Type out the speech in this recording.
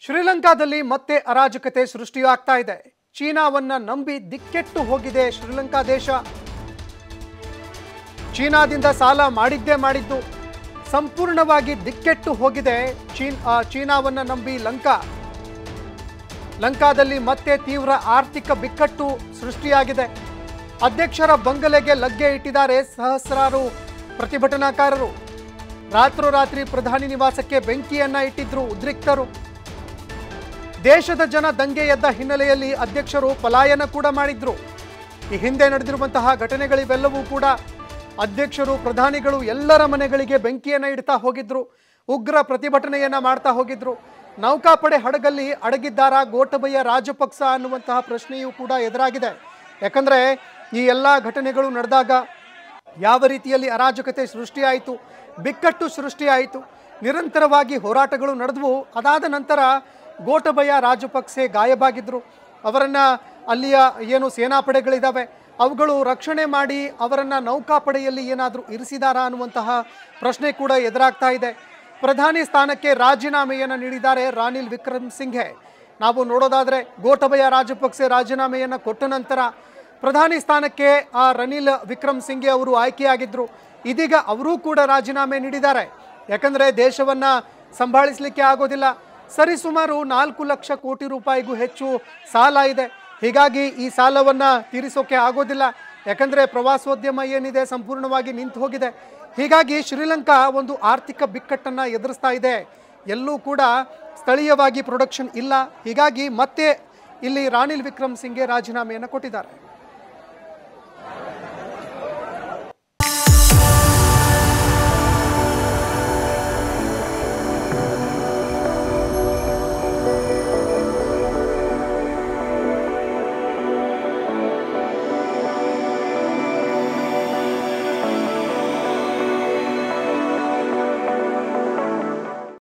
ಶ್ರೀಲಂಕಾದಲ್ಲಿ ಮತ್ತೆ ಅರಾಜಕತೆ ಸೃಷ್ಟಿಯಾಗ್ತಾ ಇದೆ. ಚೀನಾವನ್ನ ನಂಬಿ ದಿಕ್ಕೆಟ್ಟು ಹೋಗಿದೆ ಶ್ರೀಲಂಕಾ ದೇಶ. ಚೀನಾದಿಂದ ಸಾಲ ಮಾಡಿದ್ದು ಸಂಪೂರ್ಣವಾಗಿ ದಿಕ್ಕೆಟ್ಟು ಹೋಗಿದೆ. ಚೀನಾವನ್ನ ನಂಬಿ ಲಂಕಾದಲ್ಲಿ ಮತ್ತೆ ತೀವ್ರ ಆರ್ಥಿಕ ಬಿಕ್ಕಟ್ಟು ಸೃಷ್ಟಿಯಾಗಿದೆ. ಅಧ್ಯಕ್ಷರ ಬಂಗಲೆಗೆ ಲಗ್ಗೆ ಇಟ್ಟಿದ್ದಾರೆ ಸಹಸ್ರಾರು ಪ್ರತಿಭಟನಾಕಾರರು. ರಾತ್ರೋರಾತ್ರಿ ಪ್ರಧಾನಿ ನಿವಾಸಕ್ಕೆ ಬೆಂಕಿಯನ್ನ ಇಟ್ಟಿದ್ರು ಉದ್ರಿಕ್ತರು. ದೇಶದ ಜನ ದಂಗೆ ಎದ್ದ ಹಿನ್ನೆಲೆಯಲ್ಲಿ ಅಧ್ಯಕ್ಷರು ಪಲಾಯನ ಕೂಡ ಮಾಡಿದ್ರು. ಈ ಹಿಂದೆ ನಡೆದಿರುವಂತಹ ಘಟನೆಗಳಿವೆಲ್ಲವೂ ಕೂಡ ಅಧ್ಯಕ್ಷರು ಪ್ರಧಾನಿಗಳು ಎಲ್ಲರ ಮನೆಗಳಿಗೆ ಬೆಂಕಿಯನ್ನ ಇಡ್ತಾ ಹೋಗಿದ್ರು, ಉಗ್ರ ಪ್ರತಿಭಟನೆಯನ್ನ ಮಾಡ್ತಾ ಹೋಗಿದ್ರು. ನೌಕಾಪಡೆ ಹಡಗಲ್ಲಿ ಅಡಗಿದ್ದಾರಾ ಗೋಟಬಯ ರಾಜಪಕ್ಸ ಅನ್ನುವಂತಹ ಪ್ರಶ್ನೆಯೂ ಕೂಡ ಎದುರಾಗಿದೆ. ಯಾಕಂದ್ರೆ ಈ ಎಲ್ಲ ಘಟನೆಗಳು ನಡೆದಾಗ ಯಾವ ರೀತಿಯಲ್ಲಿ ಅರಾಜಕತೆ ಸೃಷ್ಟಿಯಾಯಿತು, ಬಿಕ್ಕಟ್ಟು ಸೃಷ್ಟಿಯಾಯಿತು, ನಿರಂತರವಾಗಿ ಹೋರಾಟಗಳು ನಡೆದವು. ಅದಾದ ನಂತರ ಗೋಟಬಯ ರಾಜಪಕ್ಸೆ ಗಾಯಬಾಗಿದ್ರು. ಅವರನ್ನು ಅಲ್ಲಿಯ ಏನು ಸೇನಾಪಡೆಗಳಿದ್ದಾವೆ ಅವುಗಳು ರಕ್ಷಣೆ ಮಾಡಿ ಅವರನ್ನು ನೌಕಾಪಡೆಯಲ್ಲಿ ಏನಾದರೂ ಇರಿಸಿದಾರಾ ಅನ್ನುವಂತಹ ಪ್ರಶ್ನೆ ಕೂಡ ಎದುರಾಗ್ತಾ ಇದೆ. ಪ್ರಧಾನಿ ಸ್ಥಾನಕ್ಕೆ ರಾಜೀನಾಮೆಯನ್ನು ನೀಡಿದ್ದಾರೆ ರಾನಿಲ್ ವಿಕ್ರಮಸಿಂಘೆ. ನಾವು ನೋಡೋದಾದರೆ ಗೋಟಬಯ ರಾಜಪಕ್ಸೆ ರಾಜೀನಾಮೆಯನ್ನು ಕೊಟ್ಟ ನಂತರ ಪ್ರಧಾನಿ ಸ್ಥಾನಕ್ಕೆ ರನಿಲ್ ವಿಕ್ರಮಸಿಂಘೆ ಅವರು ಆಯ್ಕೆಯಾಗಿದ್ದರು. ಇದೀಗ ಅವರೂ ಕೂಡ ರಾಜೀನಾಮೆ ನೀಡಿದ್ದಾರೆ. ಯಾಕಂದರೆ ದೇಶವನ್ನು ಸಂಭಾಳಿಸಲಿಕ್ಕೆ ಆಗೋದಿಲ್ಲ. ಸರಿಸುಮಾರು 4 ಲಕ್ಷ ಕೋಟಿ ರೂಪಾಯಿಗೂ ಹೆಚ್ಚು ಸಾಲ ಇದೆ. ಹೀಗಾಗಿ ಈ ಸಾಲವನ್ನು ತೀರಿಸೋಕೆ ಆಗೋದಿಲ್ಲ. ಯಾಕಂದರೆ ಪ್ರವಾಸೋದ್ಯಮ ಏನಿದೆ ಸಂಪೂರ್ಣವಾಗಿ ನಿಂತು ಹೋಗಿದೆ. ಹೀಗಾಗಿ ಶ್ರೀಲಂಕಾ ಒಂದು ಆರ್ಥಿಕ ಬಿಕ್ಕಟ್ಟನ್ನು ಎದುರಿಸ್ತಾ ಇದೆ. ಎಲ್ಲೂ ಕೂಡ ಸ್ಥಳೀಯವಾಗಿ ಪ್ರೊಡಕ್ಷನ್ ಇಲ್ಲ. ಹೀಗಾಗಿ ಮತ್ತೆ ಇಲ್ಲಿ ರಾನಿಲ್ ವಿಕ್ರಮಸಿಂಘೆ ರಾಜೀನಾಮೆಯನ್ನು ಕೊಟ್ಟಿದ್ದಾರೆ.